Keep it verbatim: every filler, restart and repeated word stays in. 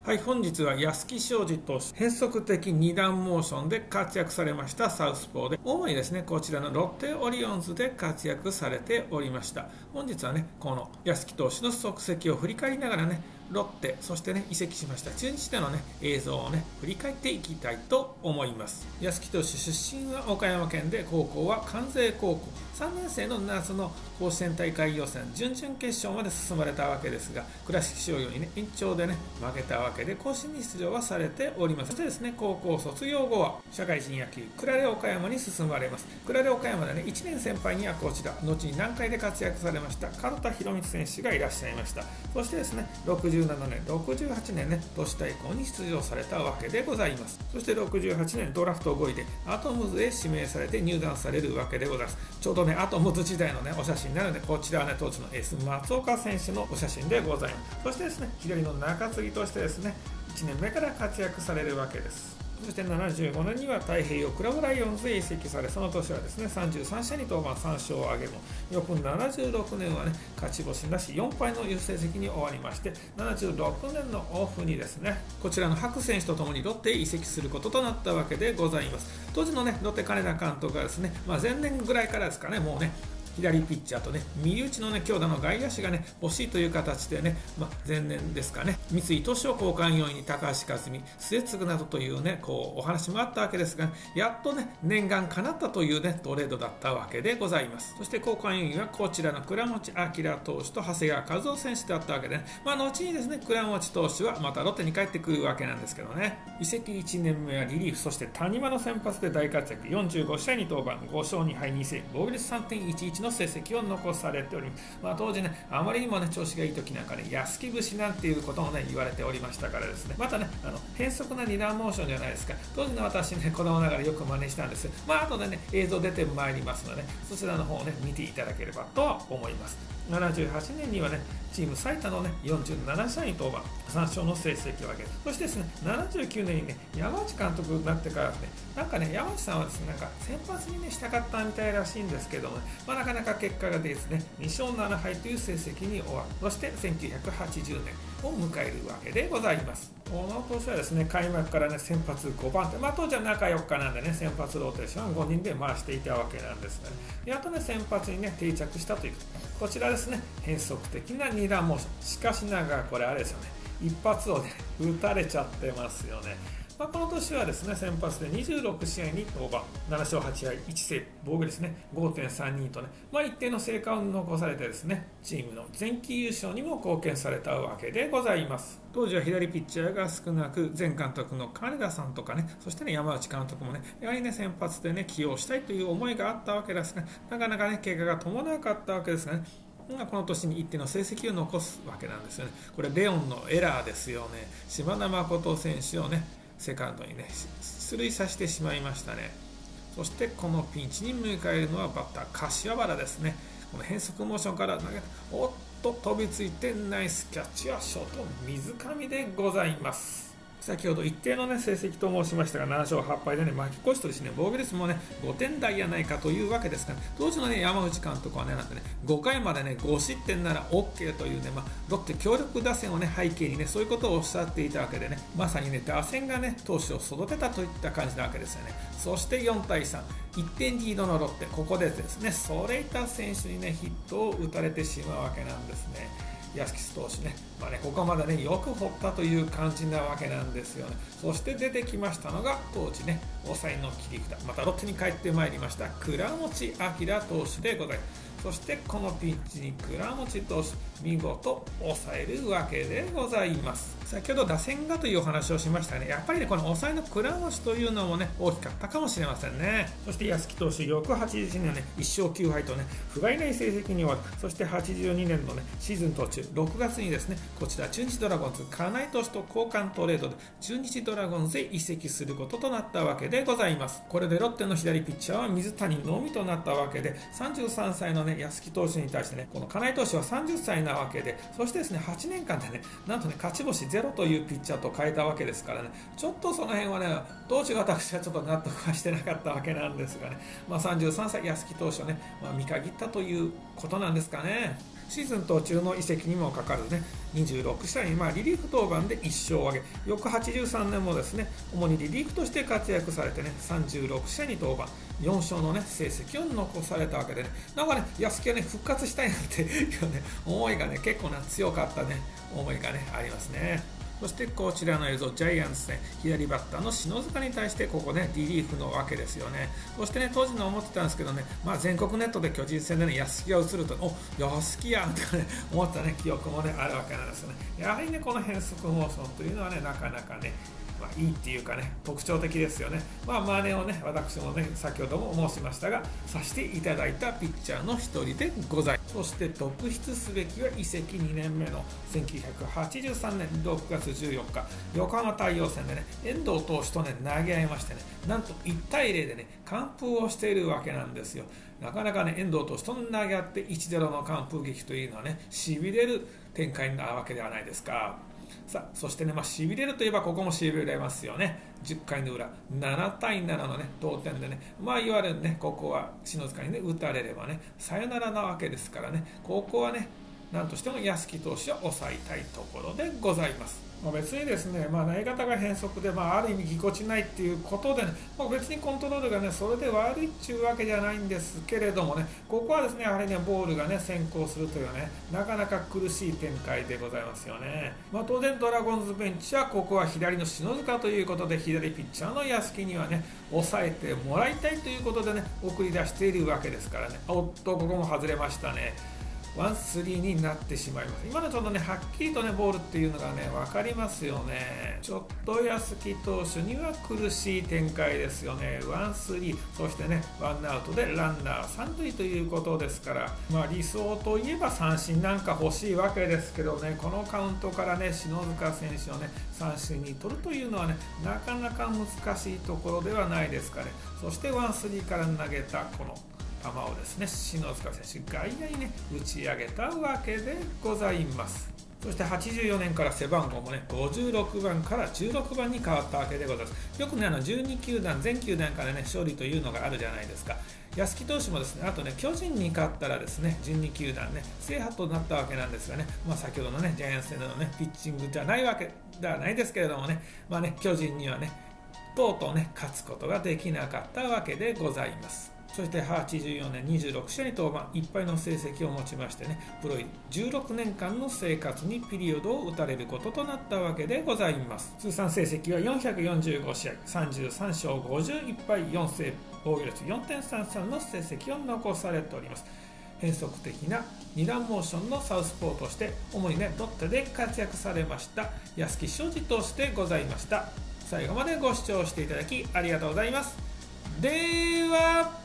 はい、本日は安木昌司投手、変則的二段モーションで活躍されましたサウスポーで、主にですね、こちらのロッテオリオンズで活躍されておりました。本日はね、この安木投手の足跡を振り返りながらね、ロッテ、そしてね、移籍しました中日でのね、映像をね、振り返っていきたいと思います。安木投手出身は岡山県で、高校は関西高校、さんねん生の夏の甲子園大会予選、準々決勝まで進まれたわけですが、倉敷商業にね、延長でね、負けたわけで、甲子園に出場はされております。そしてですね、高校卒業後は、社会人野球、クラレ岡山に進まれます。クラレ岡山でね、いちねん先輩にはこちら、後に南海で活躍されました、門田博光選手がいらっしゃいました。そしてですね、ろくじゅうななねん、ろくじゅうはちねんね、都市対抗に出場されたわけでございます。そしてろくじゅうはちねん、ドラフトごいで、アトムズへ指名されて入団されるわけでございます。ちょうどね、アトムズ時代のね、お写真なので、こちらはね、当時のエース、松岡選手のお写真でございます。そしてですね、左の中継ぎとしてですね、いちねんめから活躍されるわけです。そしてななじゅうごねんには太平洋クラブライオンズへ移籍され、その年はですね、さんじゅうさんしあいに登板さん勝を挙げも、翌ななじゅうろくねんはね、勝ち星なしよんはいの優成績に終わりまして、ななじゅうろくねんのオフにですね、こちらの白選手とともにロッテへ移籍することとなったわけでございます。当時のね、ロッテ金田監督がですね、まあ、前年ぐらいからですかね、もうね、左ピッチャーとね、右打ちのね、強打の外野手がね、欲しいという形でね、まあ、前年ですかね、三井投手を交換要員に高橋克実、末継などというね、こう、お話もあったわけですが、やっとね、念願叶ったというね、トレードだったわけでございます。そして交換要員はこちらの倉持明投手と長谷川和夫選手だったわけで、ね、まあ、後にですね、倉持投手はまたロッテに帰ってくるわけなんですけどね、移籍いちねんめはリリーフ、そして谷間の先発で大活躍、よんじゅうごしあいに登板、ごしょうにはいにせい、防御率 さんてんいちいち の成績を残されております。まあ、当時ね、あまりにもね、調子がいい時なんかね、安木節なんていうこともね、言われておりましたからですね、またね、あの変則な二段モーションじゃないですか。当時の私ね、子供ながらよく真似したんです。まあ、後でね、映像出てまいりますので、ね、そちらの方をね、見ていただければとは思います。ななじゅうはちねんにはね、チーム最多のね、よんじゅうななしあいに登板、さん勝の成績を上げる。そしてですね、ななじゅうきゅうねんにね、山内監督になってからね、なんかね、山内さんはですね、なんか先発にね、したかったみたいらしいんですけどもね、まあ、なかなか結果が出ずね、に勝ななはいという成績に終わる。そしてせんきゅうひゃくはちじゅうねんを迎えるわけでございます。この年はですね、開幕からね、先発ごばん手、まあ、当時は中よっかなんでね、先発ローテーションはごにんで回していたわけなんですが、ね、やっとね、先発にね、定着したというこちらですね、変則的な二段モーション。しかしながらこれあれですよね、一発をね、打たれちゃってますよね。まあ、この年はですね、先発でにじゅうろくしあいに登板、なな勝はちはいいちセーブ、防御率ね ごてんさんに とね、まあ、一定の成果を残されてですね、チームの前期優勝にも貢献されたわけでございます。当時は左ピッチャーが少なく、前監督の金田さんとかね、そしてね、山内監督もね、やはりね、先発でね、起用したいという思いがあったわけですが、なかなかね、結果が伴わなかったわけですがね、この年に一定の成績を残すわけなんですよね。これレオンのエラーですよね。島田誠選手をね、セカンドにね、出塁させてしまいましたね。そしてこのピンチに迎えるのはバッター柏原ですね。この変則モーションから投げた、おっと飛びついてナイスキャッチはショート水上でございます。先ほど一定の、ね、成績と申しましたが、なな勝はち敗で、ね、負け越しとですね、防御率も、ね、ごてんだいやないかというわけですから、ね、当時の、ね、山内監督はね、なんてね、ごかいまで、ね、ごしってんなら OK というね、まあ、ロッテ強力打線を、ね、背景に、ね、そういうことをおっしゃっていたわけでね、まさに、ね、打線が、ね、投手を育てたといった感じなわけですよね。そしてよんたいさん、いってんリードのロッテ、ここでですね、ソレイタ選手に、ね、ヒットを打たれてしまうわけなんですね。安木投手ね、まあね、ここまでね、よく掘ったという感じなわけなんですよね。そして出てきましたのが、当時ね、抑えの切り札、またロッテに帰ってまいりました、倉持明投手でございます。そしてこのピンチに倉持投手、見事抑えるわけでございます。先ほど打線がというお話をしましたね。やっぱりね、この抑えの倉持というのもね、大きかったかもしれませんね。そして安木投手、翌はちじゅういちねんのね、いっ勝きゅうはいとね、不甲斐ない成績に終わる。そしてはちじゅうにねんのね、シーズン途中、ろくがつにですね、こちら中日ドラゴンズ、金井投手と交換トレードで中日ドラゴンズへ移籍することとなったわけでございます。これでロッテの左ピッチャーは水谷のみとなったわけで、さんじゅうさんさいのね、安木投手に対してね、この金井投手はさんじゅっさいなわけで、そしてですね、はちねんかんでね、なんとね、勝ち星ゼロというピッチャーと変えたわけですからね、ちょっとその辺はね、当時私はちょっと納得はしてなかったわけなんですがね、まあ、さんじゅうさんさい安木投手をね、まあ、見限ったということなんですかね。シーズン途中の移籍にもかかるねにじゅうろくしあいにまあリリーフ登板でいっしょうを挙げ、翌はちじゅうさんねんもですね主にリリーフとして活躍されてねさんじゅうろくしあいに登板、よん勝のね成績を残されたわけでね、なんかね安木はね復活したいなんていうね思いがね結構な強かったね思いがねありますね。そしてこちらの映像、ジャイアンツ戦、左バッターの篠塚に対してここねリリーフのわけですよね。そしてね当時の思ってたんですけどね、まあ、全国ネットで巨人戦でね安木が映ると、お安木やんとかね思ったね記憶もねあるわけなんですよね。やはりねこの変則モーションというのはねなかなかねまあ、いいっていうかね特徴的ですよね。まあ真似をね私もね先ほども申しましたがさせていただいたピッチャーの一人でございます。そして特筆すべきは移籍にねんめのせんきゅうひゃくはちじゅうさんねんろくがつじゅうよっか横浜太陽戦でね遠藤投手とね投げ合いましてね、なんといちたいゼロでね完封をしているわけなんですよ。なかなかね遠藤投手と投げ合って いちたいゼロ の完封劇というのはねしびれる展開なわけではないですか。さあそしてね、まあ、しびれるといえばここもしびれますよね。じゅっかいの裏ななたいななのね同点でね、まあいわゆるねここは篠塚にね打たれればねサヨナラなわけですからね、ここはね何としても安木投手を抑えたいところでございます。まあ、別にですね、まあ、投げ方が変則で、まあ、ある意味ぎこちないっていうことでね、まあ、別にコントロールがねそれで悪いっていうわけじゃないんですけれどもね、ここはですねやはりねボールがね先行するというねなかなか苦しい展開でございますよね。まあ、当然ドラゴンズベンチはここは左の篠塚ということで左ピッチャーの安木にはね抑えてもらいたいということでね送り出しているわけですからね。おっとここも外れましたね。ワンスリーになってしまいます。今のちょっとねはっきりとねボールっていうのがね分かりますよね。ちょっと安木投手には苦しい展開ですよね。ワンスリー、そしてねワンアウトでランナーさんるいということですから、まあ理想といえば三振なんか欲しいわけですけどね、このカウントからね篠塚選手をね三振に取るというのはねなかなか難しいところではないですかね。そしてワンスリーから投げたこの球をですね篠塚選手外野にね打ち上げたわけでございます。そしてはちじゅうよねんから背番号もねごじゅうろくばんからじゅうろくばんに変わったわけでございます。よくねあのじゅうにきゅうだん全球団からね勝利というのがあるじゃないですか。安木投手もですねあとね巨人に勝ったらですねじゅうにきゅうだんね制覇となったわけなんですがね、まあ、先ほどのねジャイアンツ戦でのねピッチングじゃないわけではないですけれどもね、まあね巨人にはねとうとうね勝つことができなかったわけでございます。そしてはちじゅうよねんにじゅうろくしあいに登板いっぱいの成績を持ちましてねプロ入りじゅうろくねんかんの生活にピリオドを打たれることとなったわけでございます。通算成績はよんひゃくよんじゅうごしあいさんじゅうさんしょうごじゅういっぱいよんセーブ防御率 よんてんさんさん の成績を残されております。変則的なにだんモーションのサウスポーとして主にねロッテで活躍されました安木翔二投手でございました。最後までご視聴していただきありがとうございます。では